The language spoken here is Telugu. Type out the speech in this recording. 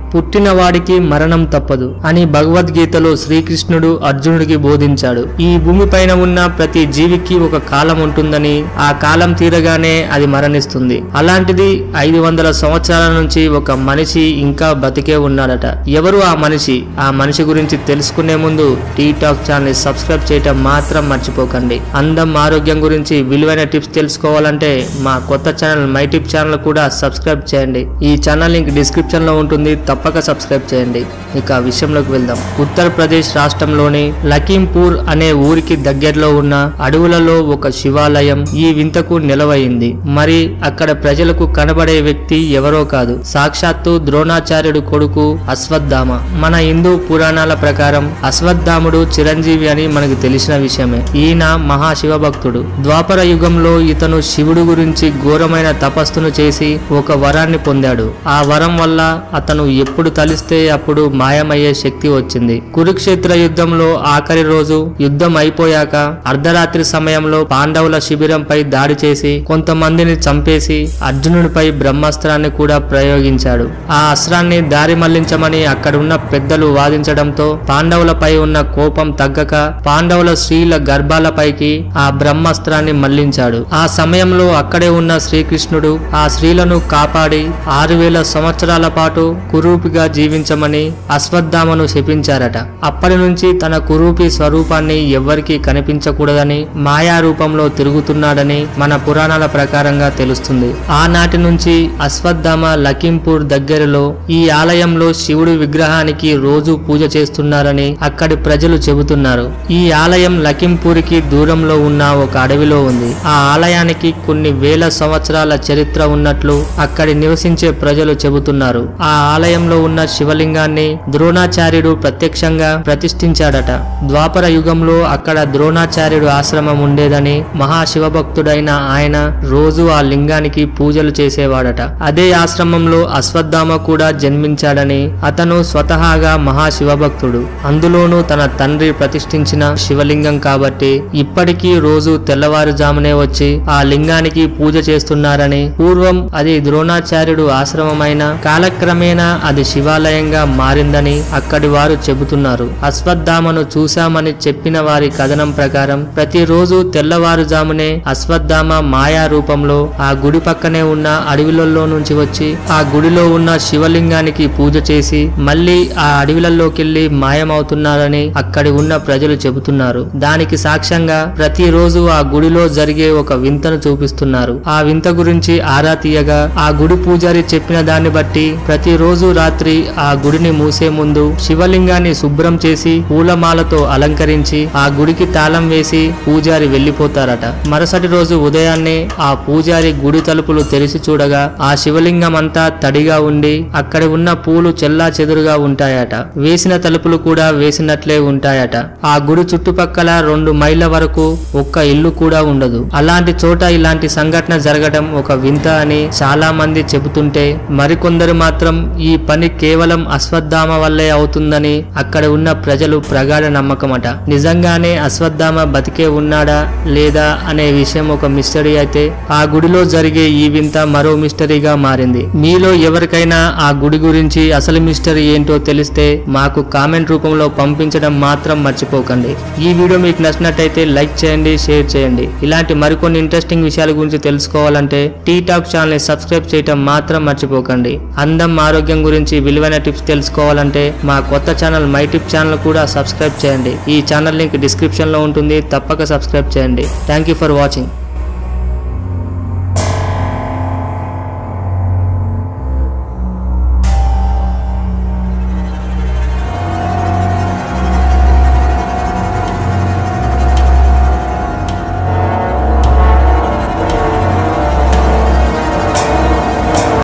పుట్టినవాడికి మరణం తప్పదు అని భగవద్గీతలో శ్రీకృష్ణుడు అర్జునుడికి బోధించాడు. ఈ భూమిపైన ఉన్న ప్రతి జీవికి ఒక కాలం ఉంటుందని, ఆ కాలం తీరగానే అది మరణిస్తుంది. అలాంటిది 500 సంవత్సరాల నుంచి ఒక మనిషి ఇంకా బతికే ఉన్నాడట. ఎవరు ఆ మనిషి? ఆ మనిషి గురించి తెలుసుకునే ముందు టీ టాక్ ఛానల్ సబ్స్క్రైబ్ చేయటం మాత్రం మర్చిపోకండి. అందం ఆరోగ్యం గురించి విలువైన టిప్స్ తెలుసుకోవాలంటే మా కొత్త ఛానల్ మై టిప్ ఛానల్ కూడా సబ్స్క్రైబ్ చేయండి. ఈ ఛానల్ లింక్ డిస్క్రిప్షన్ లో ఉంటుంది, తప్పక సబ్స్క్రైబ్ చేయండి. ఇక విషయంలోకి వెళ్దాం. ఉత్తరప్రదేశ్ రాష్ట్రంలోని లఖీంపూర్ అనే ఊరికి దగ్గరలో ఉన్న అడవులలో ఒక శివాలయం ఈ వింతకు నిలవయింది. మరి అక్కడ ప్రజలకు కనబడే వ్యక్తి ఎవరో కాదు, సాక్షాత్తు ద్రోణాచార్యుడు కొడుకు అశ్వత్థామ. మన హిందూ పురాణాల ప్రకారం అశ్వత్థాముడు చిరంజీవి అని మనకు తెలిసిన విషయమే. ఈయన మహాశివ భక్తుడు. ద్వాపర యుగంలో ఇతను శివుడు గురించి ఘోరమైన తపస్సును చేసి ఒక వరాన్ని పొందాడు. ఆ వరం వల్ల అతను ఎప్పుడు తలిస్తే అప్పుడు మాయమయ్యే శక్తి వచ్చింది. కురుక్షేత్ర యుద్ధంలో ఆఖరి రోజు యుద్ధం అయిపోయాక అర్ధరాత్రి సమయంలో పాండవుల శిబిరంపై దాడి చేసి కొంతమందిని చంపేసి అర్జునుడిపై బ్రహ్మాస్త్రాన్ని కూడా ప్రయోగించాడు. ఆ అస్త్రాన్ని దారి మళ్లించమని అక్కడున్న పెద్దలు వాదించడంతో పాండవులపై ఉన్న కోపం తగ్గక పాండవుల స్త్రీల గర్భాలపైకి ఆ బ్రహ్మాస్త్రాన్ని మళ్లించాడు. ఆ సమయంలో అక్కడే ఉన్న శ్రీకృష్ణుడు ఆ స్త్రీలను కాపాడి 6000 సంవత్సరాల పాటు కురూపిగా జీవించమని అశ్వత్థామను శపించారట. అప్పటి నుంచి తన కురూపి స్వరూపాన్ని ఎవ్వరికీ కనిపించకూడదని మాయా రూపంలో తిరుగుతున్నాడని మన పురాణాల ప్రకారంగా తెలుస్తుంది. ఆనాటి నుంచి అశ్వత్థామ లఖీంపూర్ దగ్గరలో ఈ ఆలయంలో శివుడి విగ్రహానికి రోజు పూజ చేస్తున్నారని అక్కడి ప్రజలు చెబుతున్నారు. ఈ ఆలయం లఖీంపూర్కి దూరంలో ఉన్న ఒక అడవిలో ఉంది. ఆ ఆలయానికి కొన్ని వేల సంవత్సరాల చరిత్ర ఉన్నట్లు అక్కడి నివసించే ప్రజలు చెబుతున్నారు. ఆ ఆలయంలో ఉన్న శివలింగాన్ని ద్రోణాచార్యుడు ప్రత్యక్షంగా ప్రతిష్ఠించాడట. ద్వాపర యుగంలో అక్కడ ద్రోణాచార్యుడు ఆశ్రమం ఉండేదని మహాశివభక్తుడైన ఆయన రోజు ఆ లింగానికి పూజలు చేసేవాడట. అదే ఆశ్రమంలో అశ్వత్థామ కూడా జన్మించాడని, అతను స్వతహాగా మహాశివభక్తుడు. అందులోనూ తన తండ్రి ప్రతిష్ఠించిన శివలింగం కాబట్టి ఇప్పటికీ రోజు తెల్లవారుజామునే వచ్చి ఆ లింగానికి పూజ చేస్తున్నారని, పూర్వం అది ద్రోణాచార్యుడు ఆశ్రమమైన కాలక్రమేణా అది శివాలయంగా మారిందని అక్కడి వారు చెబుతున్నారు. అశ్వత్థామను చూశామని చెప్పిన వారి కథనం ప్రకారం ప్రతిరోజు తెల్లవారుజామునే అశ్వత్థామ మాయా రూపంలో ఆ గుడి పక్కనే ఉన్న అడవిలలో నుంచి వచ్చి ఆ గుడిలో ఉన్న శివలింగానికి పూజ చేసి మళ్లీ ఆ అడవిలలోకెళ్లి మాయమవుతున్నారని అక్కడి ఉన్న ప్రజలు చెబుతున్నారు. దానికి సాక్ష్యంగా ప్రతిరోజు ఆ గుడిలో జరిగే ఒక వింతను చూపిస్తున్నారు. ఆ వింత గురించి ఆరా తీయగా ఆ గుడి పూజారి చెప్పిన దాన్ని బట్టి ప్రతిరోజు రాత్రి ఆ గుడిని మూసే ముందు శివలింగాన్ని శుభ్రం చేసి పూలమాలతో అలంకరించి ఆ గుడికి తాళం వేసి పూజారి వెళ్లిపోతారట. మరుసటి రోజు ఉదయాన్నే ఆ పూజారి గుడి తలుపులు తెరిచి చూడగా ఆ శివలింగం అంతా తడిగా ఉండి అక్కడ ఉన్న పూలు చెల్లా చెదురుగా ఉంటాయట. వేసిన తలుపులు కూడా వేసినట్లే ఉంటాయట. ఆ గుడి చుట్టుపక్కల 2 మైళ్ళ వరకు ఒక్క ఇల్లు కూడా ఉండదు. అలాంటి చోట ఇలాంటి సంఘటన జరగడం ఒక వింత అని చాలా మంది చెబుతుంటే మరికొందరు మాత్రం ఈ పని కేవలం అశ్వత్థామ వల్లే అవుతుందని అక్కడ ఉన్న ప్రజలు ప్రగాఢ నమ్మకమట. నిజంగానే అశ్వత్థామ బతికే ఉన్నాడా లేదా అనే విషయం ఒక మిస్టరీ అయితే, ఆ గుడిలో జరిగే ఈ వింత మరో మిస్టరీగా మారింది. మీలో ఎవరికైనా ఆ గుడి గురించి అసలు మిస్టరీ ఏంటో తెలిస్తే మాకు కామెంట్ రూపంలో పంపించడం మాత్రం మర్చిపోకండి. ఈ వీడియో మీకు నచ్చినట్టయితే లైక్ చేయండి, షేర్ చేయండి. ఇలాంటి మరికొన్ని ఇంట్రెస్టింగ్ విషయాల గురించి తెలుసుకోవాలంటే టీ టాక్ ఛానల్ ని సబ్స్క్రైబ్ చేయటం మాత్రం మర్చిపోకండి. అందం ఆరోగ్యం గురించి విలువైన టిప్స్ తెలుసుకోవాలంటే మా కొత్త ఛానల్ మై టిప్ ఛానల్ కూడా సబ్స్క్రైబ్ చేయండి. ఈ ఛానల్ లింక్ డిస్క్రిప్షన్ లో ఉంటుంది, తప్పక సబ్స్క్రైబ్ చేయండి. Thank you for watching.